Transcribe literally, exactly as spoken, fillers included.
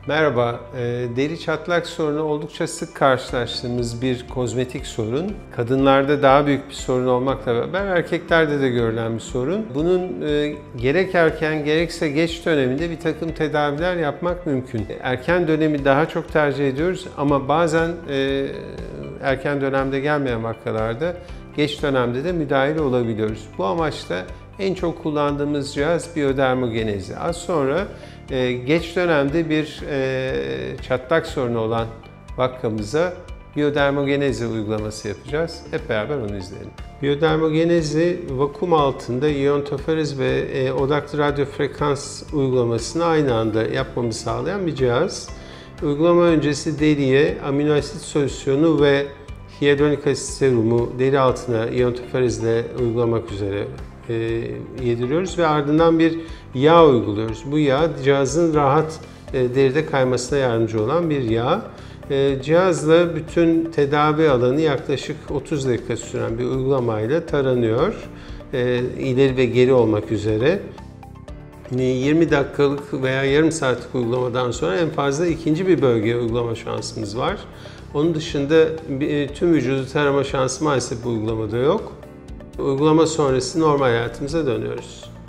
Merhaba, e, deri çatlak sorunu oldukça sık karşılaştığımız bir kozmetik sorun. Kadınlarda daha büyük bir sorun olmakla beraber erkeklerde de görülen bir sorun. Bunun e, gerek erken gerekse geç döneminde bir takım tedaviler yapmak mümkün. Erken dönemi daha çok tercih ediyoruz ama bazen e, erken dönemde gelmeyen vakalarda geç dönemde de müdahale olabiliyoruz. Bu amaçla en çok kullandığımız cihaz biyodermogenezi. Az sonra e, geç dönemde bir e, çatlak sorunu olan vakamıza biyodermogenezi uygulaması yapacağız. Hep beraber onu izleyelim. Biyodermogenezi vakum altında iyontoferez ve e, odaklı radyo frekans uygulamasını aynı anda yapmamızı sağlayan bir cihaz. Uygulama öncesi deriye amino asit solüsyonu ve hyaluronik asit serumu deri altına iyontoferezle uygulamak üzere e, yediriyoruz ve ardından bir yağ uyguluyoruz. Bu yağ cihazın rahat e, deride kaymasına yardımcı olan bir yağ. E, cihazla bütün tedavi alanı yaklaşık otuz dakika süren bir uygulamayla taranıyor. E, ileri ve geri olmak üzere. yirmi dakikalık veya yarım saatlik uygulamadan sonra en fazla ikinci bir bölgeye uygulama şansımız var. Onun dışında tüm vücudu tarama şansı maalesef bu uygulamada yok. Uygulama sonrası normal hayatımıza dönüyoruz.